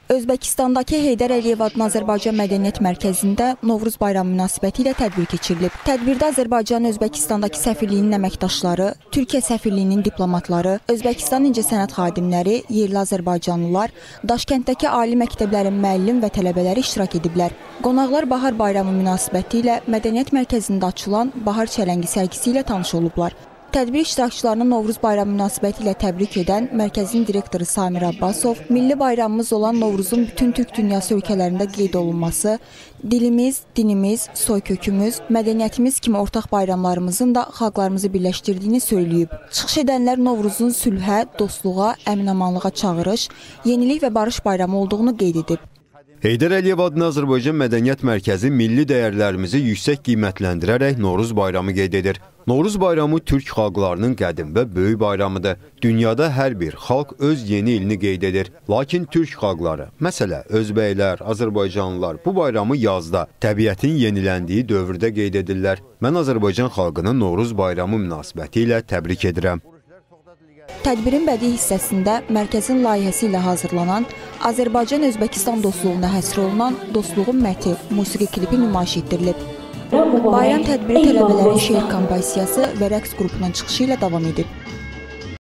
Özbəkistandakı Heydər Əliyev adına Azərbaycan Mədəniyyət Mərkəzində Novruz bayramı münasibəti ilə tədbir keçirilib. Tədbirdə Azərbaycan Özbəkistandakı səfirliyinin əməkdaşları, Türkiyə səfirliyinin diplomatları, Özbəkistan incəsənət xadimləri, yerli azərbaycanlılar, Daşkənddəki ali məktəblərin müəllim və tələbələri iştirak ediblər. Qonaqlar Bahar bayramı münasibəti ilə Mədəniyyət Mərkəzində açılan Bahar çələngi sərgisi ilə tanış olublar. Tədbir iştirakçılarını Novruz bayramı münasibəti ilə təbrik edən mərkəzin direktoru Samir Abbasov, milli bayramımız olan Novruzun bütün Türk dünyası ölkələrində qeyd olunması, dilimiz, dinimiz, soykökümüz, mədəniyyətimiz kimi ortaq bayramlarımızın da xalqlarımızı birləşdirdiyini söyləyib. Çıxış edənlər Novruzun sülhə, dostluğa, əmin-amanlığa çağırış, yenilik və barış bayramı olduğunu qeyd edib. Heydər Əliyev adına Azərbaycan Mədəniyyət Mərkəzi milli dəyərlərimizi yüksək qiymətləndirərək Novruz bayramı qeyd edir. Novruz bayramı türk xalqlarının qədim və böyük bayramıdır. Dünyada hər bir xalq öz yeni ilini qeyd edir. Lakin türk xalqları, məsələ özbəklər, azərbaycanlılar bu bayramı yazda, təbiətin yeniləndiyi dövrdə qeyd edirlər. Mən Azərbaycan xalqını Novruz bayramı münasibəti ilə təbrik edirəm. Tədbirin bədii hissəsində mərkəzin layihəsi ilə hazırlanan Azərbaycan-Özbəkistan dostluğuna həsr olunan Dostluğun Məti musiqi klipi nümayiş etdirilib. Bayram tədbiri tələbələrin şeir kompozisiyası və rəqs qrupunun çıxışı ilə davam edib.